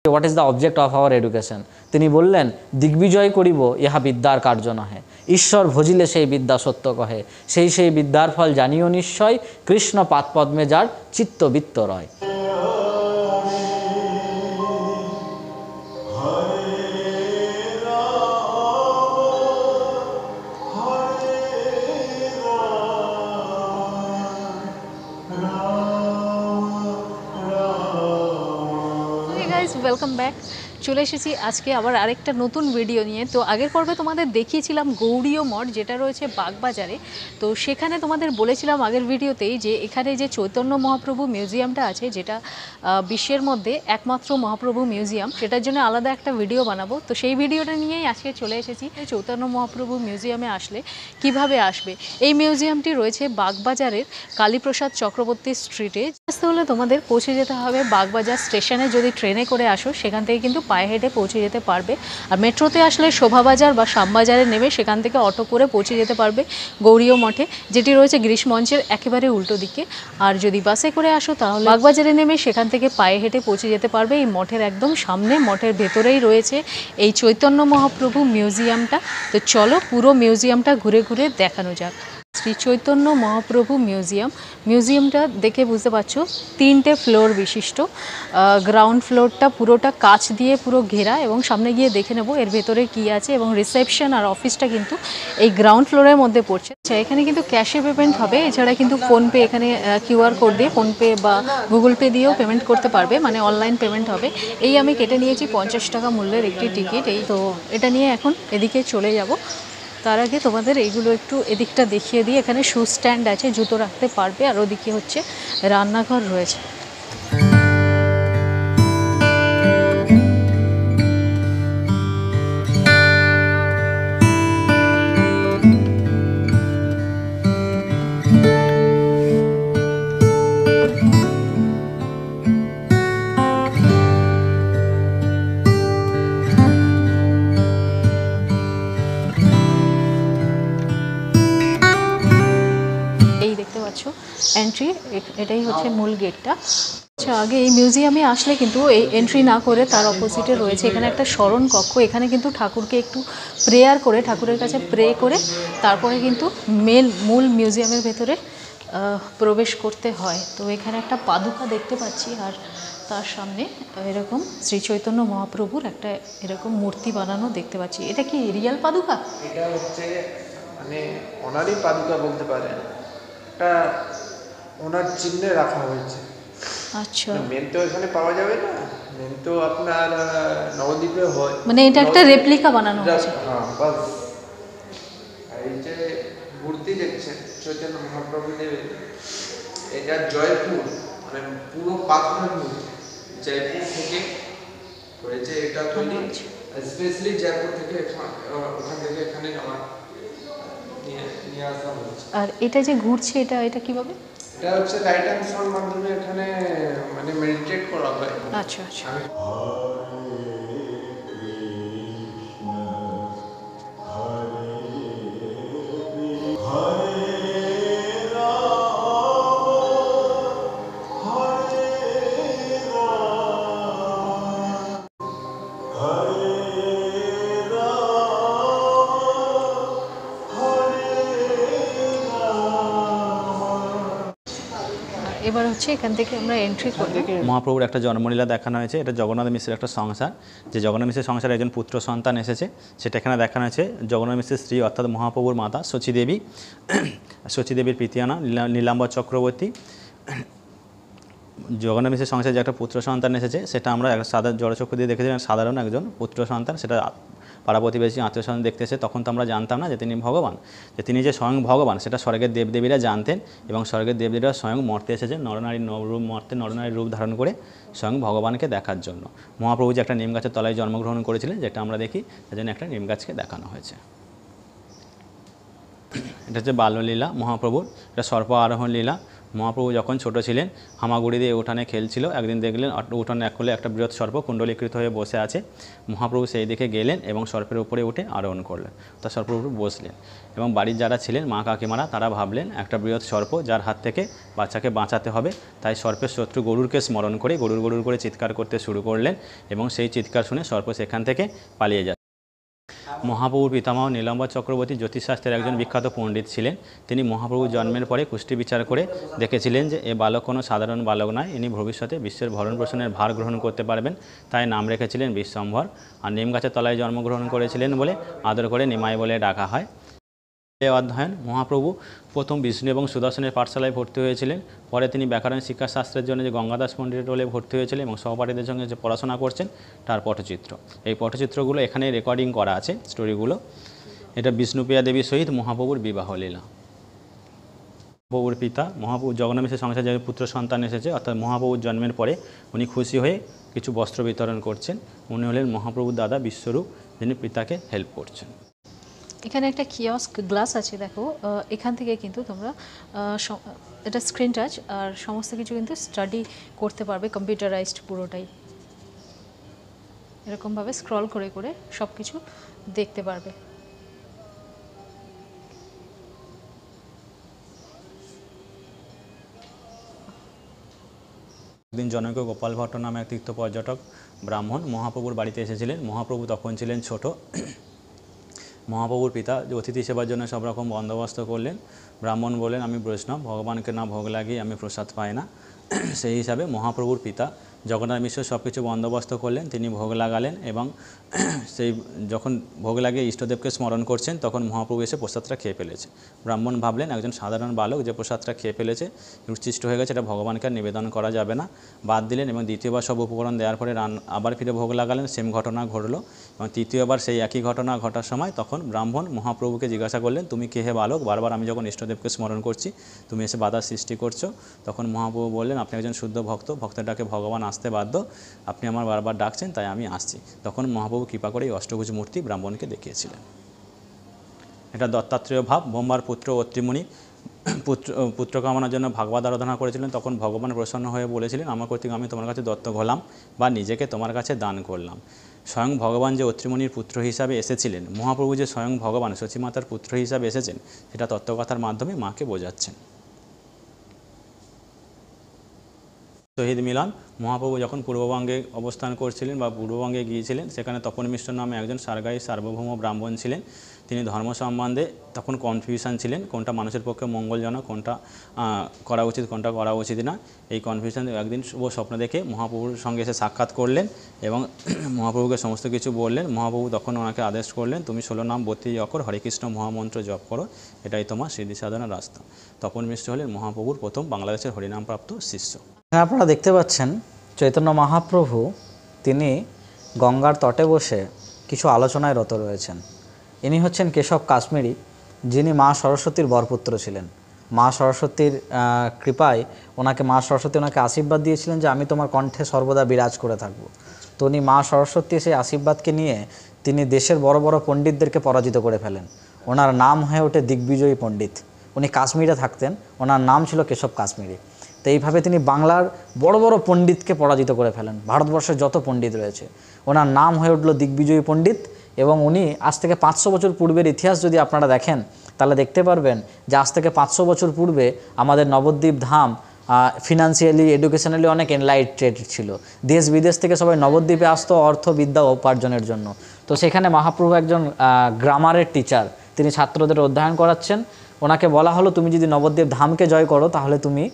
What is the object of our education? তিনি বললেন, দিগ্বিজয় করিব ইহা বিদ্যার কার্য নহে, ঈশ্বর ভজিলে সেই বিদ্যা সত্য কহে, সেই বিদ্যার ফল জানিও নিশ্চয়, কৃষ্ণ পাদপদ্মে যার চিত্তবৃত্ত রয়। Welcome back. চলে এসেছি আজকে আবার আরেকটা নতুন ভিডিও নিয়ে। তো আগের পর্বে তোমাদের দেখিয়েছিলাম গৌড়ীয় মঠ, যেটা রয়েছে বাগবাজারে। তো সেখানে তোমাদের বলেছিলাম আগের ভিডিওতেই যে এখানে যে চৈতন্য মহাপ্রভু মিউজিয়ামটা আছে, যেটা বিশ্বের মধ্যে একমাত্র মহাপ্রভু মিউজিয়াম, সেটার জন্য আলাদা একটা ভিডিও বানাবো। তো সেই ভিডিওটা নিয়েই আজকে চলে এসেছি। চৈতন্য মহাপ্রভু মিউজিয়ামে আসলে কিভাবে আসবে? এই মিউজিয়ামটি রয়েছে বাগবাজারের কালীপ্রসাদ চক্রবর্তী স্ট্রিটে। আসতে হলে তোমাদের পৌঁছে যেতে হবে বাগবাজার স্টেশনে। যদি ট্রেনে করে আসো সেখান থেকে কিন্তু পায়ে হেঁটে পৌঁছে যেতে পারবে। আর মেট্রোতে আসলে শোভাবাজার বা শ্যামবাজারে নেমে সেখান থেকে অটো করে পৌঁছে যেতে পারবে গৌড়ীয় মঠে, যেটি রয়েছে গ্রীষ্ম মঞ্চের একেবারে উল্টো দিকে। আর যদি বাসে করে আসো তাহলে বাগবাজারে নেমে সেখান থেকে পায়ে হেঁটে পৌঁছে যেতে পারবে এই মঠের একদম সামনে। মঠের ভেতরেই রয়েছে এই চৈতন্য মহাপ্রভু মিউজিয়ামটা। তো চলো পুরো মিউজিয়ামটা ঘুরে ঘুরে দেখানো যাক। শ্রী চৈতন্য মহাপ্রভু মিউজিয়ামটা দেখে বুঝতে পারছো 3টে ফ্লোর বিশিষ্ট। গ্রাউন্ড ফ্লোরটা পুরোটা কাচ দিয়ে পুরো ঘেরা, এবং সামনে গিয়ে দেখে নেব এর ভেতরে কি আছে। এবং রিসেপশন আর অফিসটা কিন্তু এই গ্রাউন্ড ফ্লোরের মধ্যে পড়ছে। আচ্ছা, এখানে কিন্তু ক্যাশে পেমেন্ট হবে, এছাড়া কিন্তু ফোনপে, এখানে কিউআর কোড দিয়ে ফোনপে বা গুগল পে দিয়েও পেমেন্ট করতে পারবে, মানে অনলাইন পেমেন্ট হবে। এই আমি কেটে নিয়েছি 50 টাকা মূল্যের একটি টিকিট। এই তো এটা নিয়ে এখন এদিকে চলে যাব। তার আগে তোমাদের এইগুলো একটু এদিকটা দেখিয়ে দিই। এখানে শু স্ট্যান্ড আছে, জুতো রাখতে পারবে। আর ওদিকে হচ্ছে রান্নাঘর রয়েছে। এন্ট্রি, এটাই হচ্ছে মূল গেটটা। আচ্ছা, আগে এই মিউজিয়ামে আসলে কিন্তু এই এন্ট্রি না করে তার অপোজিটে রয়েছে এখানে একটা স্মরণ কক্ষ। এখানে কিন্তু ঠাকুরকে একটু প্রেয়ার করে, ঠাকুরের কাছে প্রে করে তারপরে কিন্তু মূল মিউজিয়ামের ভেতরে প্রবেশ করতে হয়। তো এখানে একটা পাদুকা দেখতে পাচ্ছি, আর তার সামনে এরকম শ্রী চৈতন্য মহাপ্রভুর একটা এরকম মূর্তি বানানো দেখতে পাচ্ছি। এটা কি রিয়াল পাদুকা? এটা হচ্ছে মানে ওনারই পাদুকা বলতে পারেন, এটা ওনার চিহ্নে রাখা হয়েছে। আচ্ছা, মেন তো এখানে পাওয়া যাবে না, মেন তো আপনার নবদ্বীপে হয়, মানে এটা একটা রেপ্লিকা বানানো হয়েছে। হ্যাঁ, বাস। এই যে মূর্তি দেখছেন চৈতন্য মহাপ্রভু দেবের, এটা জয়পুর, মানে পুরো পাথরের মূর্তি, জয়পুর থেকে হয়েছে এটা তৈরি। স্পেশালি জয়পুর থেকে ওখান থেকে এখানে নিয়ে আসা হয়েছে। আর এটা যে ঘুরছে, এটা কিভাবে? এটা হচ্ছে লাইট অ্যান্ড সাউন্ড মাধ্যমে এখানে মানে মেডিটেট করা হয়। আচ্ছা আচ্ছা। এবার হচ্ছে এখান থেকে আমরা এন্ট্রি করব। মহাপ্রভুর একটা জন্মলীলা দেখানো হয়েছে। এটা জগন্নাথ মিশ্রের একটা সংসার, যে জগন্নাথ মিশ্রের সংসারে একজন পুত্র সন্তান এসেছে, সেটা এখানে দেখানো হয়েছে। জগন্নাথ মিশ্রের স্ত্রী অর্থাৎ মহাপ্রভুর মাতা শচীদেবীর পিতিয়ানা নীলাম্বর চক্রবর্তী। জগন্নাথ মিশ্রের সংসারে যে একটা পুত্র সন্তান এসেছে, সেটা আমরা সাধারণ জড়চক্ষু দিয়ে দেখেছি, সাধারণ একজন পুত্র সন্তান। সেটা পাড়া প্রতিবেশী আত্মীয় স্বজন দেখতে এসে তখন তো আমরা জানতাম না যে তিনি ভগবান, যে তিনি যে স্বয়ং ভগবান সেটা স্বর্গের দেবদেবীরা জানতেন, এবং স্বর্গের দেবদেবীরা স্বয়ং মর্তে এসেছেন নরনারী রূপ ধারণ করে স্বয়ং ভগবানকে দেখার জন্য। মহাপ্রভু যে একটা নিম গাছের তলায় জন্মগ্রহণ করেছিলেন, যেটা আমরা দেখি, তার জন্য একটা নিম গাছকে দেখানো হয়েছে। এটা হচ্ছে বাল্যলীলা মহাপ্রভুর, এটা সর্প আরোহণ লীলা। মহাপ্রভু যখন ছোট ছিলেন হামাগুড়ি দিয়ে উঠানে খেলছিল, একদিন দেখলেন উঠানে এক কোলে একটা বৃহৎ সর্প কুণ্ডলীকৃত হয়ে বসে আছে। মহাপ্রভু সেই দিকে গেলেন এবং সর্পের উপরে উঠে আরোহণ করলেন, তা সর্পের উপরে বসলেন এবং বাড়ির যারা ছিলেন মা কাকিমারা তারা ভাবলেন একটা বৃহৎ সর্প যার হাত থেকে বাচ্চাকে বাঁচাতে হবে, তাই সর্পের শত্রু গরুরকে স্মরণ করে গরুর করে চিৎকার করতে শুরু করলেন এবং সেই চিৎকার শুনে সর্প সেখান থেকে পালিয়ে যায়। মহাপ্রভুর পিতামহ নীলাম্বর চক্রবর্তী জ্যোতিষশাস্ত্রের একজন বিখ্যাত পণ্ডিত ছিলেন। তিনি মহাপ্রভুর জন্মের পরে কুষ্টি বিচার করে দেখেছিলেন যে এ বালক কোনো সাধারণ বালক নয়, ইনি ভবিষ্যতে বিশ্বের ভরণ পোষণের ভার গ্রহণ করতে পারবেন, তাই নাম রেখেছিলেন বিশ্বম্ভর। আর নিম গাছের তলায় জন্মগ্রহণ করেছিলেন বলে আদর করে নিমাই বলে ডাকা হয়। এই অধ্যয়ন মহাপ্রভু প্রথম বিষ্ণু এবং সুদর্শনের পাঠশালায় ভর্তি হয়েছিলেন। পরে তিনি ব্যাকরণ শিক্ষাশাস্ত্রের জন্য যে গঙ্গাদাস পণ্ডিতের টোলে ভর্তি হয়েছিলেন এবং সহপাঠীদের সঙ্গে যে পড়াশোনা করছেন তার পটচিত্র। এই পটচিত্রগুলো এখানে রেকর্ডিং করা আছে, স্টোরিগুলো। এটা বিষ্ণুপ্রিয়া দেবীর সহিত মহাপ্রভুর বিবাহ লীলা। মহাপ্রভুর পিতা মহাপ্রভু জগন্নাথের সংসারে যে পুত্র সন্তান এসেছে, অর্থাৎ মহাপ্রভুর জন্মের পরে উনি খুশি হয়ে কিছু বস্ত্র বিতরণ করছেন। উনি হলেন মহাপ্রভুর দাদা বিশ্বরূপ, যিনি পিতাকে হেল্প করছেন। এখানে একটা কিয়স্ক গ্লাস আছে, দেখো এখান থেকে কিন্তু তোমরা এটা স্ক্রিন টাচ আর সমস্ত কিছু কিন্তু স্টাডি করতে পারবে, কম্পিউটারাইজড পুরোটাই। এরকমভাবে স্ক্রল করে করে সব কিছু দেখতে পারবে। একদিন জনৈক গোপাল ভট্ট নামে এক তীর্থ পর্যটক ব্রাহ্মণ মহাপ্রভুর বাড়িতে এসেছিলেন। মহাপ্রভু তখন ছিলেন ছোট। মহাপ্রভুর পিতা অতিথি সেবার জন্য সব রকম বন্দোবস্ত করলেন। ব্রাহ্মণ বললেন, আমি বৈষ্ণব, ভগবানকে না ভোগ লাগিয়ে আমি প্রসাদ পাই না। সেই হিসাবে মহাপ্রভুর পিতা জগন্নাথ মিশ্র সব কিছু বন্দোবস্ত করলেন, তিনি ভোগ লাগালেন এবং সেই যখন ভোগ লাগিয়ে ইষ্টদেবকে স্মরণ করছেন তখন মহাপ্রভু এসে প্রসাদটা খেয়ে ফেলেছে। ব্রাহ্মণ ভাবলেন একজন সাধারণ বালক যে প্রসাদটা খেয়ে ফেলেছে, উচ্ছিষ্ট হয়ে গেছে, এটা ভগবানকে আর নিবেদন করা যাবে না, বাদ দিলেন এবং দ্বিতীয়বার সব উপকরণ দেওয়ার পরে আবার ফিরে ভোগ লাগালেন। সেম ঘটনা ঘটলো এবং তৃতীয়বার সেই একই ঘটনা ঘটার সময় তখন ব্রাহ্মণ মহাপ্রভুকে জিজ্ঞাসা করলেন, তুমি কে হে বালক, বারবার আমি যখন ইষ্টদেবকে স্মরণ করছি তুমি এসে বাধার সৃষ্টি করছো। তখন মহাপ্রভু বললেন, আপনি একজন শুদ্ধ ভক্ত, ভক্তটাকে ভগবান আসতে বাধ্য, আপনি আমার বারবার ডাকছেন তাই আমি আসছি। তখন মহাপ্রভু কৃপা করে এই অষ্টভুজ মূর্তি ব্রাহ্মণকে দেখিয়েছিলেন। এটা দত্তাত্রেয় ভাব। ব্রহ্মার পুত্র অত্রিমুনি পুত্র কামনার জন্য ভাগবত আরাধনা করেছিলেন। তখন ভগবান প্রসন্ন হয়ে বলেছিলেন, আমার কর্তৃক আমি তোমার কাছে দত্তক হলাম বা নিজেকে তোমার কাছে দান করলাম। স্বয়ং ভগবান যে অত্রিমুনির পুত্র হিসাবে এসেছিলেন, মহাপ্রভু যে স্বয়ং ভগবান সচিমাতার পুত্র হিসাবে এসেছেন, সেটা তত্ত্বকথার মাধ্যমে মাকে বোঝাচ্ছেন। শহীদ মিলন। মহাপ্রভু যখন পূর্ববঙ্গে অবস্থান করছিলেন বা পূর্ববঙ্গে গিয়েছিলেন, সেখানে তপন মিশ্র নামে একজন সারগায়ী সার্বভৌম ব্রাহ্মণ ছিলেন। তিনি ধর্ম সম্বন্ধে তখন কনফিউশন ছিলেন, কোনটা মানুষের পক্ষে মঙ্গলজনক, কোনটা করা উচিত, কোনটা করা উচিত না। এই কনফিউশন একদিন শুভ স্বপ্ন দেখে মহাপ্রভুর সঙ্গে এসে সাক্ষাৎ করলেন এবং মহাপ্রভুকে সমস্ত কিছু বললেন। মহাপ্রভু তখন ওনাকে আদেশ করলেন, তুমি 16 নাম 32 অক্ষর হরেকৃষ্ণ মহামন্ত্র জপ করো, এটাই তোমার সিদ্ধি সাধনার রাস্তা। তপন মিশ্র হলেন মহাপ্রভুর প্রথম বাংলাদেশের হরিনামপ্রাপ্ত শিষ্য। আপনারা দেখতে পাচ্ছেন চৈতন্য মহাপ্রভু তিনি গঙ্গার তটে বসে কিছু আলোচনায় রত রয়েছেন। ইনি হচ্ছেন কেশব কাশ্মীরি, যিনি মা সরস্বতীর বরপুত্র ছিলেন। মা সরস্বতীর কৃপায় মা সরস্বতী ওনাকে আশীর্বাদ দিয়েছিলেন যে আমি তোমার কণ্ঠে সর্বদা বিরাজ করে থাকব। তো উনি মা সরস্বতী সেই আশীর্বাদকে নিয়ে তিনি দেশের বড় বড় পণ্ডিতদেরকে পরাজিত করে ফেলেন। ওনার নাম হয়ে ওঠে দিগ্বিজয়ী পণ্ডিত। উনি কাশ্মীরে থাকতেন, ওনার নাম ছিল কেশব কাশ্মীরি। তো এইভাবে তিনি বাংলার বড় বড় পণ্ডিতকে পরাজিত করে ফেলেন, ভারতবর্ষের যত পণ্ডিত রয়েছে। ওনার নাম হয়ে উঠল দিগ্বিজয়ী পণ্ডিত। এবং উনি আজ থেকে 500 বছর পূর্বের ইতিহাস যদি আপনারা দেখেন তাহলে দেখতে পারবেন যে আজ থেকে 500 বছর পূর্বে আমাদের নবদ্বীপ ধাম ফিনান্সিয়ালি, এডুকেশনালি অনেক এনলাইটেড ছিল। দেশ বিদেশ থেকে সবাই নবদ্বীপে আসতো অর্থ বিদ্যা উপার্জনের জন্য। তো সেখানে মহাপ্রভু একজন গ্রামারের টিচার, তিনি ছাত্রদের অধ্যয়ন করাচ্ছেন। ওনাকে বলা হলো, তুমি যদি নবদ্বীপ ধামকে জয় করো তাহলে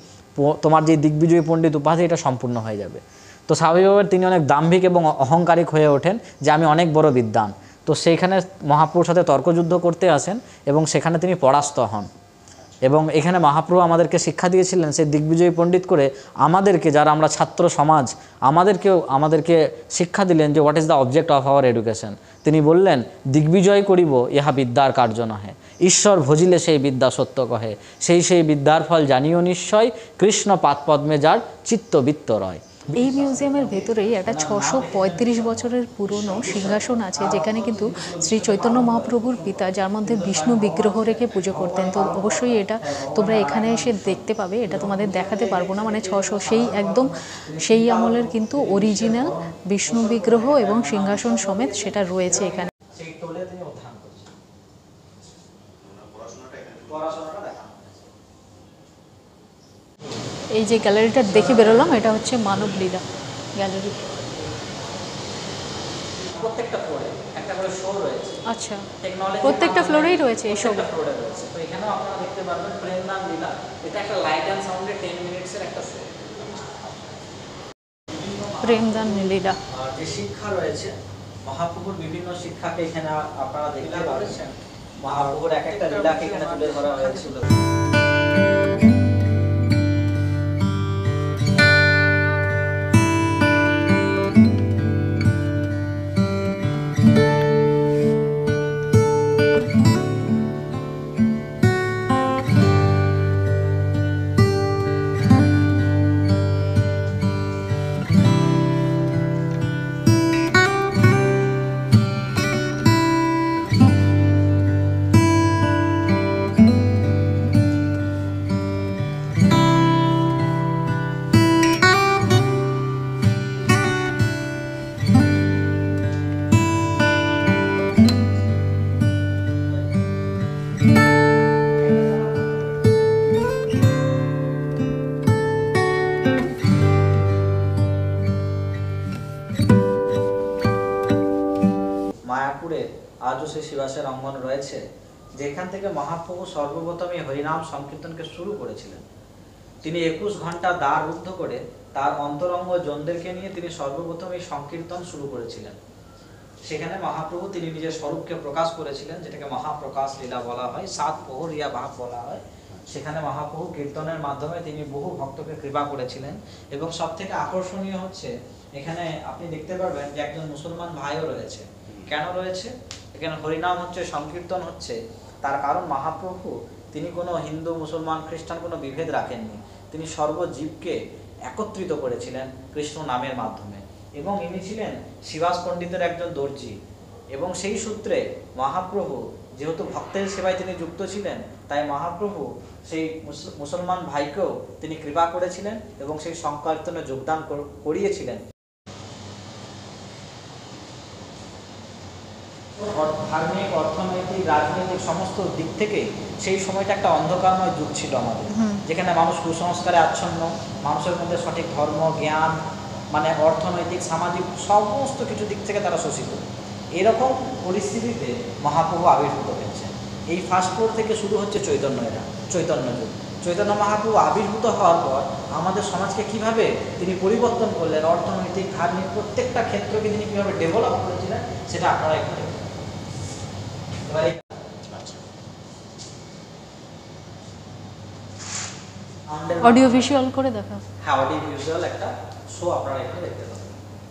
তোমার যে দিগ্বিজয়ী পণ্ডিত উপাধি এটা সম্পূর্ণ হয়ে যাবে। তো স্বাভাবিকভাবে তিনি অনেক দাম্ভিক এবং অহংকারিক হয়ে ওঠেন যে আমি অনেক বড় বিদ্বান। তো সেইখানে মহাপ্রভুর সাথে তর্কযুদ্ধ করতে আসেন এবং সেখানে তিনি পরাস্ত হন। এবং এখানে মহাপ্রভু আমাদেরকে শিক্ষা দিয়েছিলেন সেই দিগ্বিজয়ী পণ্ডিত করে আমাদেরকে, যারা আমরা ছাত্র সমাজ, আমাদেরকে শিক্ষা দিলেন যে what is the object of our education. তিনি বললেন, দিগ্বিজয় করিব ইহা বিদ্যার কার্য নহে, ঈশ্বর ভজিলে সেই বিদ্যা সত্য কহে, সেই বিদ্যার ফল জানিও নিশ্চয়, কৃষ্ণ পাদপদ্মে যার চিত্তবৃত্ত রয়। এই মিউজিয়ামের ভেতরেই একটা 635 বছরের পুরনো সিংহাসন আছে, যেখানে কিন্তু শ্রী চৈতন্য মহাপ্রভুর পিতা, যার মধ্যে বিষ্ণু বিগ্রহ রেখে পুজো করতেন। তো অবশ্যই এটা তোমরা এখানে এসে দেখতে পাবে, এটা তোমাদের দেখাতে পারবো না, মানে 600 সেই একদম সেই আমলের কিন্তু অরিজিনাল বিষ্ণু বিগ্রহ এবং সিংহাসন সমেত সেটা রয়েছে এখানে। সেই টোলে তিনি অধ্যয়ন করছেন, পড়াশোনাটা দেখানো। এই যে গ্যালারিটা দেখে বেরোলাম, এটা হচ্ছে মানব লীলা গ্যালারি। প্রত্যেকটা ফ্লোরে একটা করে শো রয়েছে। আচ্ছা, টেকনোলজি প্রত্যেকটা ফ্লোরেই রয়েছে এই সব। প্রত্যেকটা ফ্লোরে রয়েছে। তো এখানেও আপনারা দেখতে পারবেন প্রেমদান লীলা, এটা একটা লাইট অ্যান্ড সাউন্ডে 10 মিনিটসের একটা শো। প্রেমদান লীলা আর যে শিক্ষা রয়েছে, মহাপ্রভুর বিভিন্ন শিক্ষাকে এখানে আপনারা দেখতে পাচ্ছেন। মহাপ্রভুর এক একটা লীলাকে এখানে তুলে ধরা হয়েছিল। মায়াপুরে আজও সেই শিবাসের অঙ্গন রয়েছে, যেখান থেকে মহাপ্রভু সর্বপ্রথম এই হরিনাম সংকীর্তনকে শুরু করেছিলেন। তিনি 21 ঘন্টা দ্বার রুদ্ধ করে তার অন্তরঙ্গ জনদেরকে নিয়ে তিনি সর্বপ্রথম এই সংকীর্তন শুরু করেছিলেন। সেখানে মহাপ্রভু তিনি নিজের স্বরূপকে প্রকাশ করেছিলেন, যেটাকে মহাপ্রকাশ লীলা বলা হয়, 7 প্রহরিয়া ভাব বলা হয়। সেখানে মহাপ্রভু কীর্তনের মাধ্যমে তিনি বহু ভক্তকে কৃপা করেছিলেন। এবং সব থেকে আকর্ষণীয় হচ্ছে, এখানে আপনি দেখতে পারবেন যে একজন মুসলমান ভাইও রয়েছে। কেন রয়েছে? এখানে হরিনাম হচ্ছে, সংকীর্তন হচ্ছে, তার কারণ মহাপ্রভু তিনি কোনো হিন্দু মুসলমান খ্রিস্টান কোনো বিভেদ রাখেননি। তিনি সর্বজীবকে একত্রিত করেছিলেন কৃষ্ণ নামের মাধ্যমে। এবং ইনি ছিলেন শিবাস পণ্ডিতের একজন দর্জি। এবং সেই সূত্রে মহাপ্রভু যেহেতু ভক্তের সেবায় তিনি যুক্ত ছিলেন, তাই মহাপ্রভু সেই মুসলমান ভাইকেও তিনি কৃপা করেছিলেন এবং সেই সংকীর্তনে যোগদান করিয়েছিলেন। ধার্মিক, অর্থনৈতিক, রাজনৈতিক সমস্ত দিক থেকে সেই সময়টা একটা অন্ধকারময় যুগ ছিল আমাদের, যেখানে মানুষ কুসংস্কারে আচ্ছন্ন, মানুষের মধ্যে সঠিক ধর্ম জ্ঞান, মানে অর্থনৈতিক সামাজিক সমস্ত কিছু দিক থেকে তারা শোষিত। এরকম পরিস্থিতিতে মহাপ্রভু আবির্ভূত হয়েছেন। এই ফার্স্ট ফ্লোর থেকে শুরু হচ্ছে চৈতন্য যুগ। চৈতন্য মহাপ্রভু আবির্ভূত হওয়ার পর আমাদের সমাজকে কিভাবে তিনি পরিবর্তন করলেন, অর্থনৈতিক ধার্মিক প্রত্যেকটা ক্ষেত্রকে তিনি কিভাবে ডেভেলপ করেছিলেন, সেটা আপনারা একটু দেখুন। অডিও ভিজুয়াল করে দেখা। হ্যাঁ, অডিও ভিজুয়াল একটা শো আপনারা এখানে দেখতে পাবেন।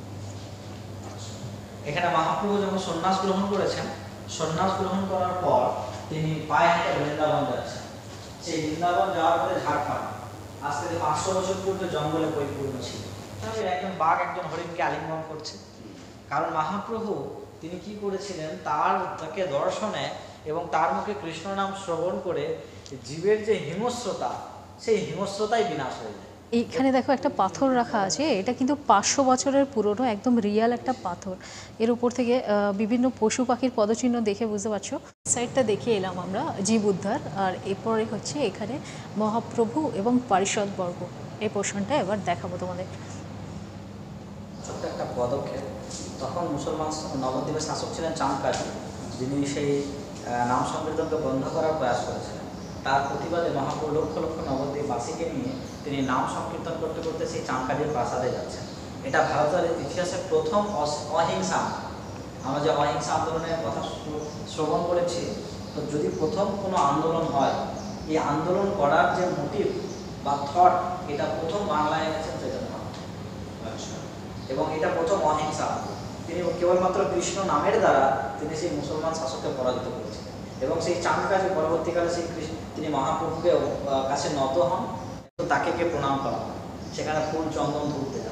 এখানে মহাপ্রভু যখন সন্ন্যাস গ্রহণ করেছেন, সন্ন্যাস গ্রহণ করার পর তিনি পায়ে হেঁটে বৃন্দাবন যাচ্ছেন। সেই বৃন্দাবন যাওয়ার পরে ঝাড়খণ্ড আজ থেকে 500 বছর পূর্বে জঙ্গলে পরিপূর্ণ ছিল। একজন বাঘ একজন হরিণকে আলিঙ্গন করছে। কারণ মহাপ্রভু তিনি কি করেছিলেন, তাকে দর্শনে এবং তার মুখে কৃষ্ণ নাম শ্রবণ করে জীবের যে হিংস্রতা, সেই হিংস্রতাই বিনাশ হয়ে যায়। এইখানে দেখো একটা পাথর রাখা আছে, এটা কিন্তু 500 বছরের পুরনো, একদম রিয়াল একটা পাথর। এর উপর থেকে বিভিন্ন পশু পাখির পদচিহ্ন দেখে বুঝতে পারছো। সাইডটা দেখে এলাম আমরা জীব উদ্ধার, আর এরপরে হচ্ছে এখানে মহাপ্রভু এবং পারিষদ বর্গ। এই পোর্শনটা এবার দেখাবো তোমাদের। ছোট্ট একটা পদক্ষেপ। তখন মুসলমান নবদ্বীপের শাসক ছিলেন চাঁদকাজি, যিনি সেই নাম সংকীর্তনকে বন্ধ করার প্রয়াস করেছিলেন। তার প্রতিবাদে মহাপ্রভু লক্ষ লক্ষ নবদ্বীপবাসীকে নিয়ে তিনি নাম সংকীর্তন করতে করতে সেই চাঁদকাজির প্রাসাদে যাচ্ছেন। এটা ভারতের ইতিহাসের প্রথম অহিংসা। আমরা যে অহিংসা আন্দোলনের কথা শ্রবণ করেছি, তো যদি প্রথম কোনো আন্দোলন হয়, এই আন্দোলন করার যে মোটিভ বা থট, এটা প্রথম বাংলায় এনেছেন চৈতন্য মহাপ্রভু। এবং এটা প্রথম অহিংসা। তিনি কেবলমাত্র কৃষ্ণ নামের দ্বারা তিনি সেই মুসলমান শাসককে পরাজিত করেছিলেন। এবং সেই চাঁদকাজি পরবর্তীকালে সেই তিনি মহাপ্রভুকে কাছে নত হন, তাকে প্রণাম করা হয়, সেখানে ফুল চন্দন ধূপ দেওয়া।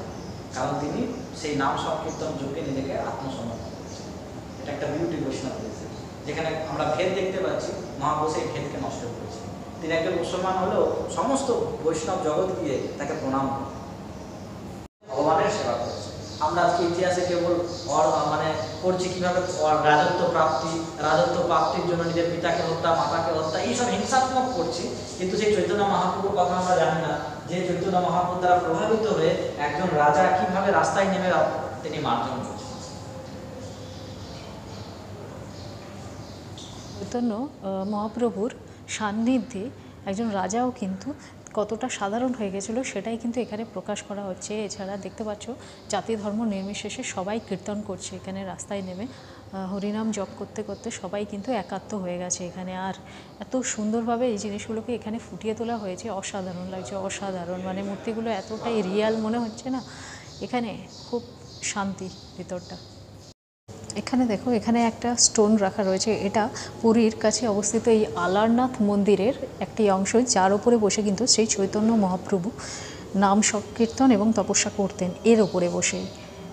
কারণ তিনি সেই নাম সংকীর্তন যোগে নিজেকে আত্মসমর্পণ করেছেন। এটা একটা বিউটি বৈষ্ণব হয়েছে, যেখানে আমরা ভেদ দেখতে পাচ্ছি, মহাপ্রভু সেই ভেদকে নষ্ট করেছেন। তিনি একজন মুসলমান হলেও সমস্ত বৈষ্ণব জগৎ গিয়ে তাকে প্রণাম করে ভগবানের সেবা করেছে। আমরা আজকে ইতিহাসে কেবল মানে পড়ছি কীভাবে রাজত্ব প্রাপ্তির জন্য নিজের পিতাকে হত্যা, মাতাকে হত্যা, এইসব হিংসাত্মক করছি, কিন্তু সেই চৈতন্য মহাপ্রভুর কথা আমরা জানি না যে চৈতন্য মহাপ্রভু দ্বারা প্রভাবিত হয়ে একজন রাজা কিভাবে রাস্তায় নেমে তিনি মার্জন করছেন। চৈতন্য মহাপ্রভুর সান্নিধ্যে একজন রাজাও কিন্তু কতটা সাধারণ হয়ে গেছিলো সেটাই কিন্তু এখানে প্রকাশ করা হচ্ছে। এছাড়া দেখতে পাচ্ছ জাতি ধর্ম নির্বিশেষে সবাই কীর্তন করছে এখানে রাস্তায় নেমে, হরিনাম জপ করতে করতে সবাই কিন্তু একাত্ম হয়ে গেছে এখানে। আর এত সুন্দরভাবে এই জিনিসগুলোকে এখানে ফুটিয়ে তোলা হয়েছে, অসাধারণ লাগছে, অসাধারণ। মানে মূর্তিগুলো এতটাই রিয়াল মনে হচ্ছে না, এখানে খুব শান্তি ভিতরটা। এখানে দেখো, এখানে একটা স্টোন রাখা রয়েছে, এটা পুরীর কাছে অবস্থিত এই আলারনাথ মন্দিরের একটি অংশ, যার উপরে বসে কিন্তু শ্রী চৈতন্য মহাপ্রভু নাম সংকীর্তন এবং তপস্যা করতেন, এর উপরে বসেই।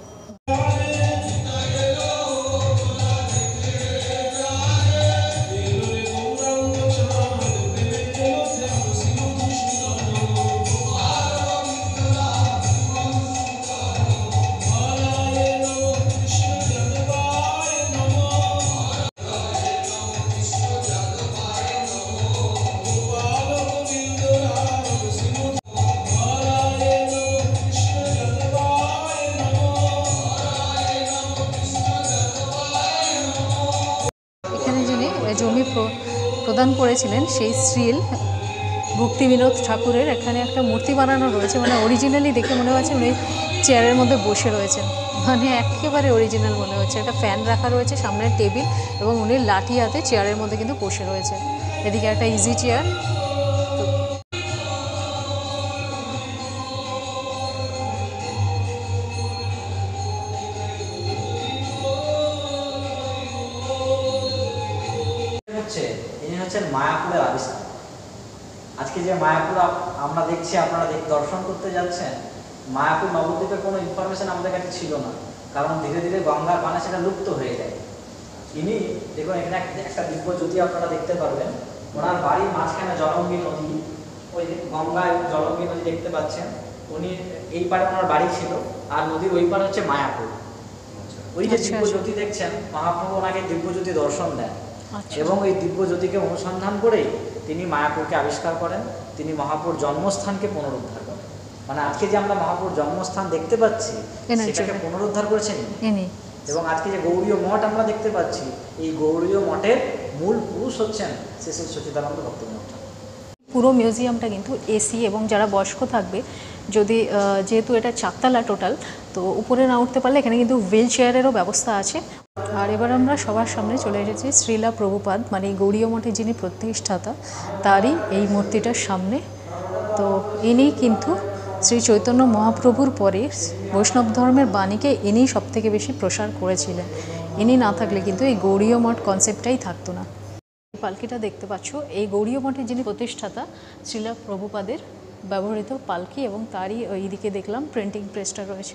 জমি প্রদান করেছিলেন সেই শ্রীল ভক্তিবিনোদ ঠাকুরের এখানে একটা মূর্তি বানানো রয়েছে, মানে অরিজিনালি দেখে মনে হচ্ছে উনি চেয়ারের মধ্যে বসে রয়েছেন, মানে একেবারে অরিজিনাল মনে হচ্ছে। একটা ফ্যান রাখা রয়েছে, সামনে টেবিল, এবং উনি লাঠি হাতে চেয়ারের মধ্যে কিন্তু বসে রয়েছে। এদিকে একটা ইজি চেয়ার। ইনি হচ্ছেন মায়াপুরের আবিষ্কার। আজকে যে মায়াপুর আমরা দেখছি, আপনারা দর্শন করতে যাচ্ছেন, মায়াপুর নবদ্বীপের কোনো ইনফরমেশন আমাদের কাছে ছিল না, কারণ ধীরে ধীরে গঙ্গার পানে সেটা লুপ্ত হয়ে যায়। ইনি দেখুন, এখানে একটা দিব্য জ্যোতি আপনারা দেখতে পারবেন। ওনার বাড়ির মাঝখানে জলঙ্গি নদী, ওই গঙ্গায় জলঙ্গি নদী দেখতে পাচ্ছেন। উনি এই পারে ওনার বাড়ি ছিল, আর নদীর ওই পার হচ্ছে মায়াপুর। ওই যে দিব্য জ্যোতি দেখছেন, মহাপ্রভু ওনাকে দিব্য জ্যোতি দর্শন দেন, এবং এই দিব্য জ্যোতিকে অনুসন্ধান করেই তিনি মায়াপুরকে আবিষ্কার করেন। তিনি মহাপুর জন্মস্থানকে পুনরুদ্ধার করেন। মানে আজকে যে আমরা মহাপুর জন্মস্থান দেখতে পাচ্ছি সেটাকে পুনরুদ্ধার করেছেন ইনি। এবং আজকে যে গৌড়ীয় মঠ আমরা দেখতে পাচ্ছি, এই গৌড়ীয় মঠের মূল পুরুষ হচ্ছেন শ্রী শ্রী সচ্চিদানন্দ ভক্তবৃন্দ। পুরো মিউজিয়ামটা কিন্তু এসি, এবং যারা বয়স্ক থাকবে, যদি যেহেতু এটা 4 তলা টোটাল, তো উপরে না উঠতে পারলে এখানে কিন্তু হুইল চেয়ারেরও ব্যবস্থা আছে। আর এবার আমরা সবার সামনে চলে এসেছি শ্রীলা প্রভুপাদ, মানে গৌড়ীয় মঠের যিনি প্রতিষ্ঠাতা, তারই এই মূর্তিটার সামনে। তো ইনি কিন্তু শ্রী চৈতন্য মহাপ্রভুর পরে বৈষ্ণব ধর্মের বাণীকে ইনি সবথেকে বেশি প্রসার করেছিলেন। ইনি না থাকলে কিন্তু এই গৌড়ীয় মঠ কনসেপ্টটাই থাকতো না। পালকিটা দেখতে পাচ্ছ, এই গৌড়ীয় মঠের যিনি প্রতিষ্ঠাতা শ্রীলা প্রভুপাদের ব্যবহৃত পালকি, এবং তারই ওইদিকে দেখলাম প্রিন্টিং প্রেসটা রয়েছে।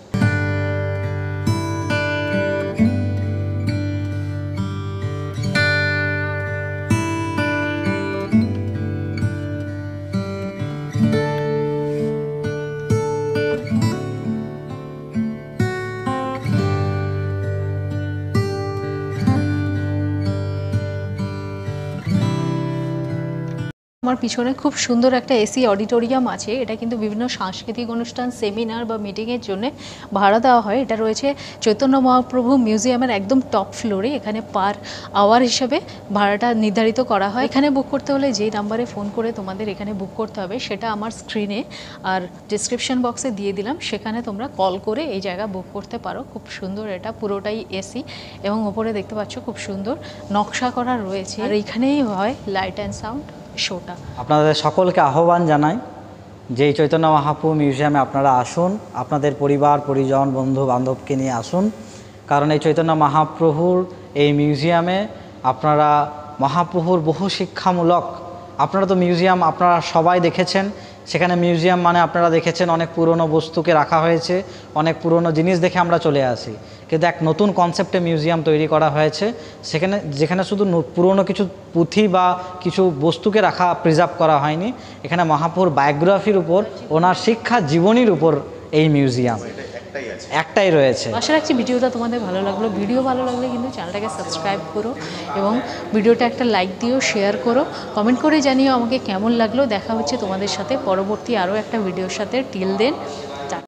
আমার পিছনে খুব সুন্দর একটা এসি অডিটোরিয়াম আছে। এটা কিন্তু বিভিন্ন সাংস্কৃতিক অনুষ্ঠান, সেমিনার বা মিটিংয়ের জন্য ভাড়া দেওয়া হয়। এটা রয়েছে চৈতন্য মহাপ্রভু মিউজিয়ামের একদম টপ ফ্লোরে। এখানে পার আওয়ার হিসেবে ভাড়াটা নির্ধারিত করা হয়। এখানে বুক করতে হলে যেই নাম্বারে ফোন করে তোমাদের এখানে বুক করতে হবে, সেটা আমার স্ক্রিনে আর ডিসক্রিপশন বক্সে দিয়ে দিলাম। সেখানে তোমরা কল করে এই জায়গা বুক করতে পারো। খুব সুন্দর, এটা পুরোটাই এসি, এবং ওপরে দেখতে পাচ্ছ খুব সুন্দর নকশা করা রয়েছে। আর এইখানেই হয় লাইট অ্যান্ড সাউন্ড শোটা। আপনাদের সকলকে আহ্বান জানাই যে এই চৈতন্য মহাপ্রভু মিউজিয়ামে আপনারা আসুন, আপনাদের পরিবার পরিজন বন্ধু বান্ধবকে নিয়ে আসুন, কারণ এই চৈতন্য মহাপ্রভুর এই মিউজিয়ামে আপনারা মহাপ্রভুর বহু শিক্ষামূলক, আপনারা তো মিউজিয়াম আপনারা সবাই দেখেছেন সেখানে মিউজিয়াম মানে আপনারা দেখেছেন অনেক পুরনো বস্তুকে রাখা হয়েছে, অনেক পুরনো জিনিস দেখে আমরা চলে আসি, কিন্তু এক নতুন কনসেপ্টে মিউজিয়াম তৈরি করা হয়েছে যেখানে শুধু পুরনো কিছু পুঁথি বা কিছু বস্তুকে রাখা প্রিজার্ভ করা হয়নি, এখানে মহাপ্রভুর বায়োগ্রাফির উপর, ওনার শিক্ষা জীবনীর উপর এই মিউজিয়াম একটাই রয়েছে। আশা রাখছি ভিডিওটা তোমাদের ভালো লাগলো। ভিডিও ভালো লাগলে কিন্তু চ্যানেলটাকে সাবস্ক্রাইব করো এবং ভিডিওটা একটা লাইক দিও, শেয়ার করো, কমেন্ট করে জানিও আমাকে কেমন লাগলো। দেখা হচ্ছে তোমাদের সাথে পরবর্তী আরও একটা ভিডিওর সাথে। Till then